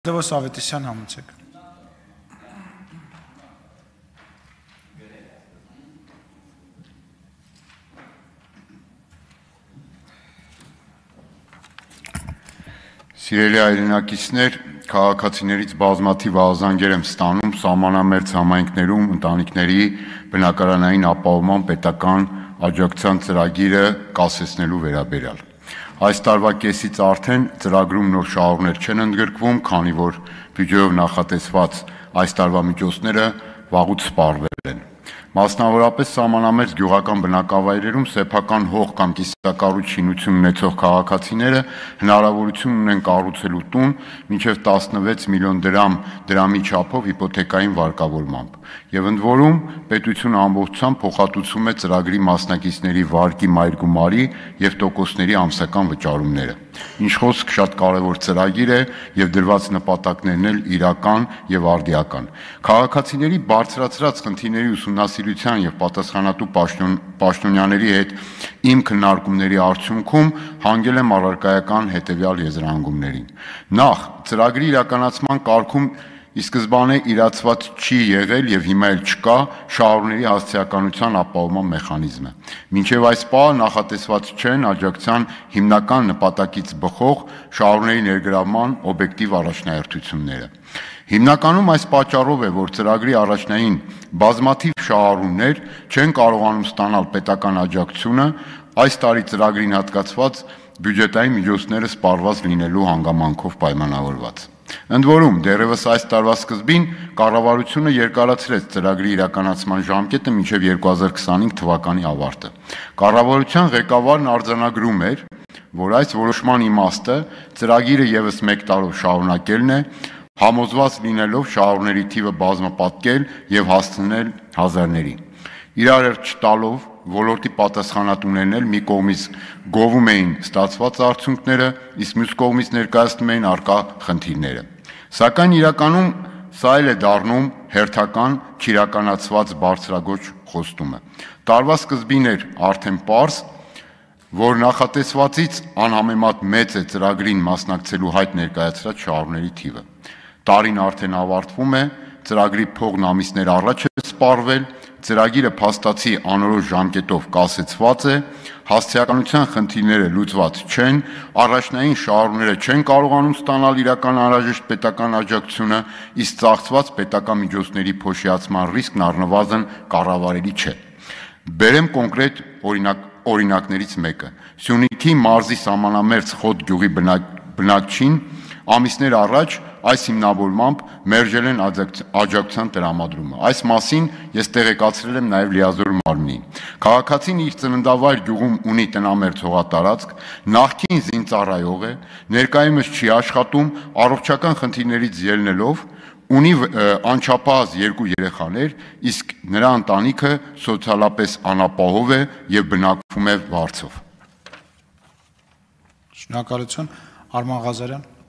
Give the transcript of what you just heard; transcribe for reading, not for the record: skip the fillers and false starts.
Դվոս Ավետիսյան համեցեք։ Սիրելի հայրենակիցներ, քաղաքացիներից բազմաթիվ ահազանգեր եմ ստանում սահմանամերձ համայնքներում ընտանիքների բնակարանային ապահովման պետական աջակցության ծրագիրը կասեցնելու վերաբերյալ։ Այս տարվա կեսից արդեն ծրագրում նոր շահառուներ չեն ընդգրկվում, քանի որ բյուջեով նախատեսված այս տարվա միջոցները վաղուց սպառվել են։ Մասնավորապես սահմանամերձ գյուղական բնակավայրերում սեփական հող կամ կիսակառույց շինություն ունեցող քաղաքացիները հնարավորություն ունեն կառուցելու տուն մինչև 16 միլիոն դրամի չափով հիպոթեկային վարկավորմամբ։ Եվ ընդ որում պետությունը ամբողջությամբ փոխհատուցում է ծրագրի մասնակիցների վարկի մայր գումարի եւ տոկոսների ամսական վճարումները։ Ինչ խոսք շատ կարևոր ծրագիր է եւ դրված նպատակներն էլ իրական եւ արդիական։ Քաղաքացիների բարձրացրած խնդիրների ուսումնասիրության եւ պատասխանատու պաշտոնյաների հետ իմ քննարկումների արդյունքում հանգել եմ առարկայական հետեւյալ եզրահանգումներին։ Նախ, ծրագրի իրականացման կարգում ի սկզբանե իրացված չի եղել եւ հիմա էլ չկա շահառուների հասցեականության ապահովման մեխանիզմը։ Մինչեւ այս պահը նախատեսված չեն աջակցության հիմնական նպատակից բխող շահառուների ներգրավման օբյեկտիվ առաջնահերթությունները։ Հիմնականում այս պատճառով է, որ ծրագրի առաջնային բազմաթիվ շահառուներ չեն կարողանում ստանալ պետական աջակցությունը այս տարի ծրագրին հատկացված բյուջետային միջոցները սպառված լինելու հանգամանքով պայմանավորված։ Ընդ որում, դեռևս այս տարվա սկզբին կառավարությունը երկարացրեց ծրագրի իրականացման ժամկետը մինչև 2025 թվականի ավարտը։ Կառավարության ղեկավարն արձանագրում էր, որ այս որոշման իմաստը ծրագիրը եւս 1 տարով շարունակելն է, համոզված լինելով շահառուների թիվը բազմապատկել եւ հասցնել հազարների։ Իրար չտալով ոլորտի պատասխանատուներն էլ մի կողմից գովում էին ստացված արդյունքները, իսկ մյուս կողմից ներկայացնում էին առկա խնդիրները։ Սակայն իրականում սա էլ է դառնում հերթական չիրականացված բարձրագույն խոստումը։ Տարվա սկզբին էր արդեն պարզ, որ նախատեսվածից անհամեմատ մեծ է ծրագրին մասնակցելու հայտ ներկայացրած շահառուների թիվը։ Տարին արդեն ավարտվում է, ծրագրի փողն ամիսներ առաջ է սպառվել, ծրագիրը փաստացի անորոշ ժամկետով կասեցված է, հասցեականության խնդիրները լուծված չեն, առաջնային շահառուները չեն կարողանում ստանալ իրական անհրաժեշտ պետական աջակցությունը, իսկ ծախսված պետական միջոցների փոշիացման ռիսկն առնվազն կառավարելի չէ։ Բերեմ կոնկրետ օրինակներից մեկը։ Սյունիքի մարզի սահմանամերձ Խոտ գյուղի բնակչին ամիսներ առաջ այս հիմնավորմամբ մերժել են աջակցության տրամադրումը։ Այս մասին ես տեղեկացրել եմ նաև լիազոր մարմնին։ Քաղաքացին իր ծննդավայր գյուղում ունի տնամերձ հողատարածք, նախկին զինծառայող է, ներկայումս չի աշխատում, առողջական խնդիրներից ելնելով ունի անչափահաս 2 երեխաներ, իսկ նրա ընտանիքը սոցիալապես անապահով է եւ բնակվում է վարձով։ Շնորհակալություն, Արման Ղազարյան։